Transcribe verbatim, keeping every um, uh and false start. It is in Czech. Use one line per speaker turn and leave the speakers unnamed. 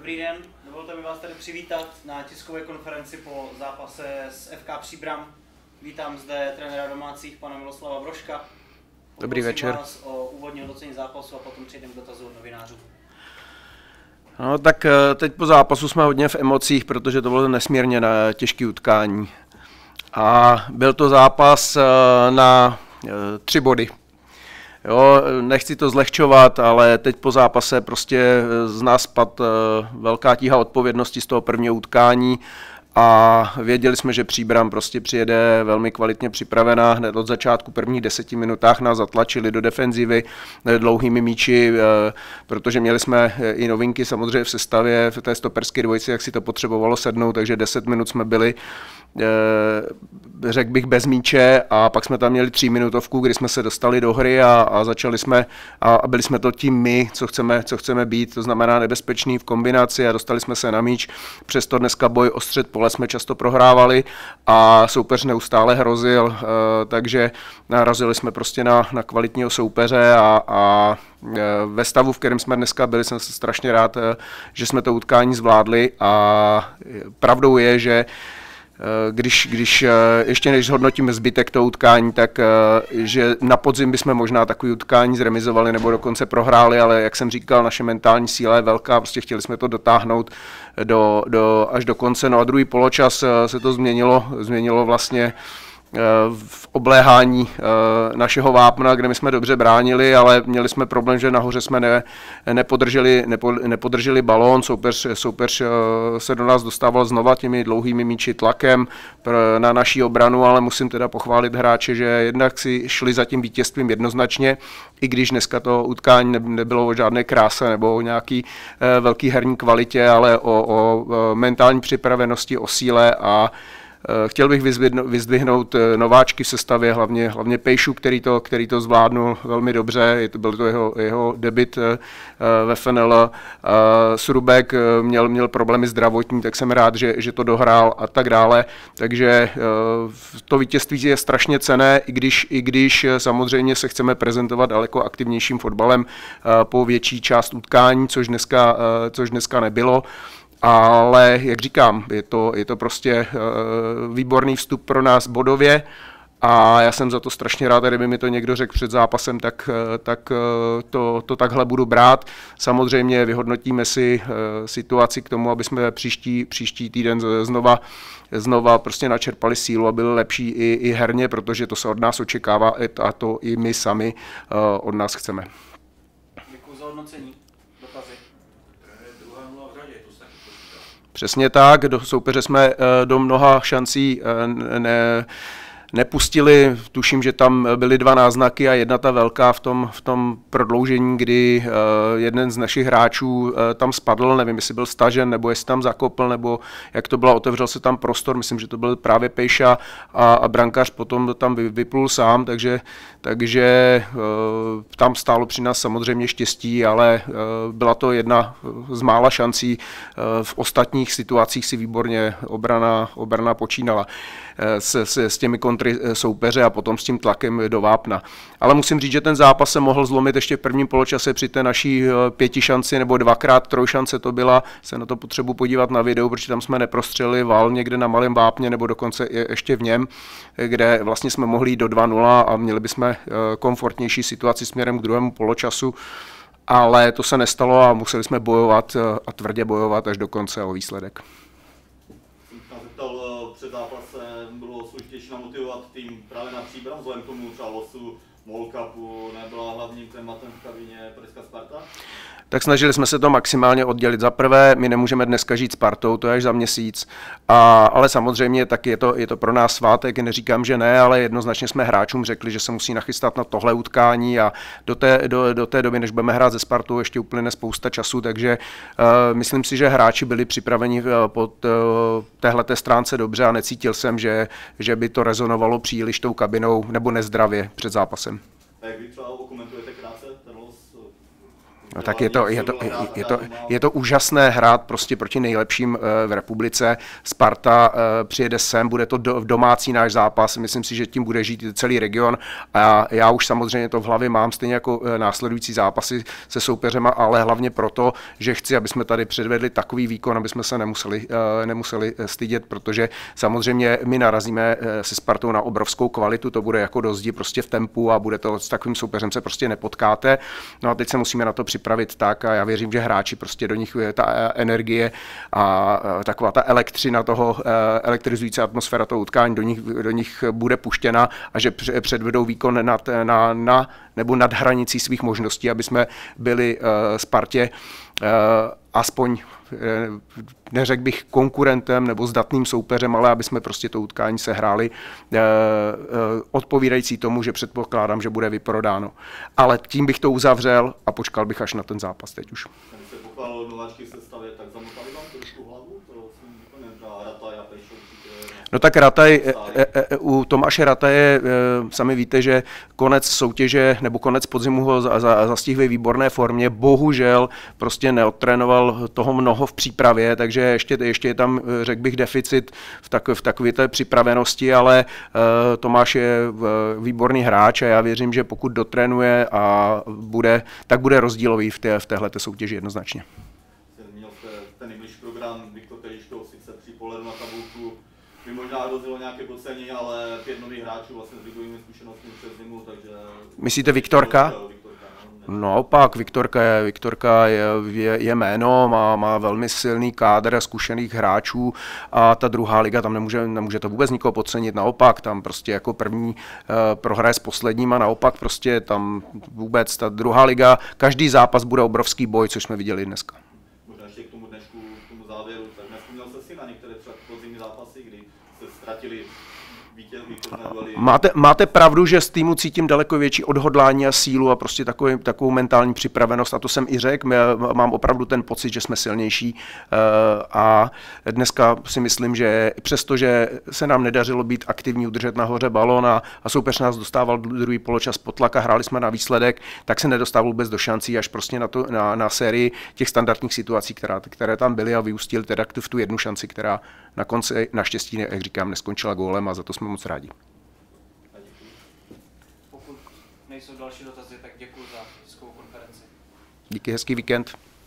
Dobrý den, dovolte mi vás tady přivítat na tiskové konferenci po zápase s F K Příbram. Vítám zde trenéra domácích, pana Miloslava Brožka.
Dobrý večer.
Vás o úvodní hodnocení zápasu a potom přejdeme k dotazu od novinářů.
No tak teď po zápasu jsme hodně v emocích, protože to bylo nesmírně těžké utkání. A byl to zápas na tři body. Jo, nechci to zlehčovat, ale teď po zápase prostě z nás spadl velká tíha odpovědnosti z toho prvního utkání a věděli jsme, že Příbram prostě přijede velmi kvalitně připravená. Hned od začátku prvních deseti minutách nás zatlačili do defenzivy dlouhými míči, protože měli jsme i novinky samozřejmě v sestavě v té stoperské dvojici, jak si to potřebovalo sednout, takže deset minut jsme byli, řekl bych, bez míče a pak jsme tam měli tříminutovku, kdy jsme se dostali do hry a, a začali jsme a, a byli jsme to tím my, co chceme, co chceme být, to znamená nebezpečný v kombinaci a dostali jsme se na míč. Přesto dneska boj o střed pole jsme často prohrávali a soupeř neustále hrozil, takže narazili jsme prostě na, na kvalitního soupeře a, a ve stavu, v kterém jsme dneska byli, jsem se strašně rád, že jsme to utkání zvládli a pravdou je, že Když, když ještě než zhodnotíme zbytek toho utkání, tak že na podzim bychom možná takový utkání zremizovali nebo dokonce prohráli, ale jak jsem říkal, naše mentální síla je velká, prostě chtěli jsme to dotáhnout do, do, až do konce. No a druhý poločas se to změnilo, změnilo vlastně v obléhání našeho vápna, kde my jsme dobře bránili, ale měli jsme problém, že nahoře jsme ne, nepodrželi, nepo, nepodrželi balón, soupeř, soupeř se do nás dostával znova těmi dlouhými míči tlakem na naší obranu, ale musím teda pochválit hráče, že jednak si šli za tím vítězstvím jednoznačně, i když dneska to utkání nebylo o žádné kráse nebo o nějaký velký herní kvalitě, ale o, o mentální připravenosti, o síle a chtěl bych vyzdvihnout nováčky v sestavě, hlavně, hlavně Pejšu, který to, který to zvládnul velmi dobře, byl to jeho, jeho debut ve F N L. Surubek měl, měl problémy zdravotní, tak jsem rád, že, že to dohrál a tak dále. Takže to vítězství je strašně cenné, i když, i když samozřejmě se chceme prezentovat daleko aktivnějším fotbalem po větší část utkání, což dneska, což dneska nebylo. Ale jak říkám, je to, je to prostě uh, výborný vstup pro nás bodově a já jsem za to strašně rád, kdyby mi to někdo řekl před zápasem, tak, tak uh, to, to takhle budu brát. Samozřejmě vyhodnotíme si uh, situaci k tomu, aby jsme příští, příští týden znova, znova prostě načerpali sílu a byli lepší i, i herně, protože to se od nás očekává a to i my sami uh, od nás chceme.
Děkuji za hodnocení.
Přesně tak, do soupeře jsme do mnoha šancí ne, nepustili, tuším, že tam byly dva náznaky a jedna ta velká v tom, v tom prodloužení, kdy jeden z našich hráčů tam spadl, nevím, jestli byl stažen, nebo jestli tam zakopl, nebo jak to bylo, otevřel se tam prostor, myslím, že to byl právě Pejša a, a brankář potom tam vyplul sám, takže, takže tam stálo při nás samozřejmě štěstí, ale byla to jedna z mála šancí, v ostatních situacích si výborně obrana, obrana počínala s, s, s těmi kontry soupeře a potom s tím tlakem do vápna. Ale musím říct, že ten zápas se mohl zlomit ještě v prvním poločase při té naší pěti šanci nebo dvakrát trojšance to byla, se na to potřebuji podívat na videu, protože tam jsme neprostřelili val někde na malém vápně nebo dokonce ještě v něm, kde vlastně jsme mohli jít do dva nula a měli bychom komfortnější situaci směrem k druhému poločasu, ale to se nestalo a museli jsme bojovat a tvrdě bojovat až do konce o výsledek.
Před zápasem bylo složitější namotivovat tým právě na Příbram, vzhledem k tomu třeba losu Mall Cupu nebyla hlavním tématem v kabině Pražská Sparta?
Tak snažili jsme se to maximálně oddělit. Za prvé, my nemůžeme dneska žít Spartou, to je až za měsíc, a, ale samozřejmě tak je to, je to pro nás svátek, neříkám, že ne, ale jednoznačně jsme hráčům řekli, že se musí nachystat na tohle utkání a do té, do, do té doby, než budeme hrát ze Spartou, ještě uplyne spousta času, takže uh, myslím si, že hráči byli připraveni pod uh, téhleté stránce dobře a necítil jsem, že, že by to rezonovalo příliš tou kabinou nebo nezdravě před zápasem.
A jak vy třeba okomentujete krátce ten los
No tak je to, je, to, je, je, to, je to úžasné hrát prostě proti nejlepším v republice. Sparta přijede sem, bude to do, domácí náš zápas, myslím si, že tím bude žít celý region a já už samozřejmě to v hlavě mám, stejně jako následující zápasy se soupeřema, ale hlavně proto, že chci, aby jsme tady předvedli takový výkon, aby jsme se nemuseli, nemuseli stydět, protože samozřejmě my narazíme se Spartou na obrovskou kvalitu, to bude jako do zdi prostě v tempu a bude to s takovým soupeřem se prostě nepotkáte. No a teď se musíme na to připravit tak a já věřím, že hráči prostě do nich je ta energie a taková ta elektřina toho, elektrizující atmosféra toho utkání do nich, do nich bude puštěna a že předvedou výkon nad, na, na, nebo nad hranicí svých možností, aby jsme byli Spartě aspoň, neřekl bych konkurentem nebo zdatným soupeřem, ale aby jsme prostě to utkání sehráli odpovídající tomu, že předpokládám, že bude vyprodáno. Ale tím bych to uzavřel a počkal bych až na ten zápas teď už.
Když se pochválil nováčky v sestavě, tak zamotali vám trošku hlavu? To jsem úplně Rataj a Pejšo určitě...
No tak Rataj, u Tomáše Rataje sami víte, že konec soutěže nebo konec podzimu ho zastihl ve výborné formě. Bohužel prostě neodtrénoval toho mnoho v přípravě, takže ještě, ještě je tam, řekl bych, deficit v, tak, v takové té připravenosti, ale Tomáš je výborný hráč a já věřím, že pokud dotrénuje a bude, tak bude rozdílový v, té, v téhleté soutěži jednoznačně.
Zmínil jste ten English program, Viktor Teličko sice při pohledu na tabulku by možná hrozilo nějaké podcenění, ale pět nových hráčů vlastně s ligovými zkušenostmi přes zimu, takže...
Myslíte Viktorka? Naopak, Viktorka je, Viktorka je, je, je jméno, má, má velmi silný kádr zkušených hráčů a ta druhá liga, tam nemůže, nemůže to vůbec nikoho podcenit, naopak, tam prostě jako první uh, prohraje s posledním a naopak prostě tam vůbec ta druhá liga, každý zápas bude obrovský boj, což jsme viděli dneska.
Možná ještě k tomu dnešku, k tomu závěru, tak nevzpomněl jste si na některé třeba podzimní zápasy, kdy se ztratili
Máte, máte pravdu, že z týmu cítím daleko větší odhodlání a sílu a prostě takový, takovou mentální připravenost a to jsem i řekl, mám opravdu ten pocit, že jsme silnější a dneska si myslím, že přestože se nám nedařilo být aktivní, udržet nahoře balón a, a soupeř nás dostával druhý poločas pod tlak a hráli jsme na výsledek, tak se nedostával vůbec do šancí až prostě na, to, na, na sérii těch standardních situací, která, které tam byly a vyústily teda v tu jednu šanci, která na konci naštěstí, jak říkám, neskončila gólem a za to jsme moc rádi.
Pokud nejsou další dotazy, tak děkuji za tiskovou konferenci.
Díky, hezký víkend.